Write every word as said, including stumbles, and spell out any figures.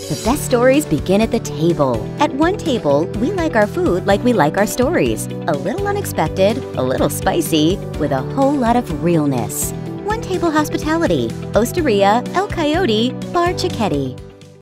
The best stories begin at the table. At One Table, we like our food like we like our stories. A little unexpected, a little spicy, with a whole lot of realness. One Table Hospitality, Osteria, El Coyote, Bar Cicchetti.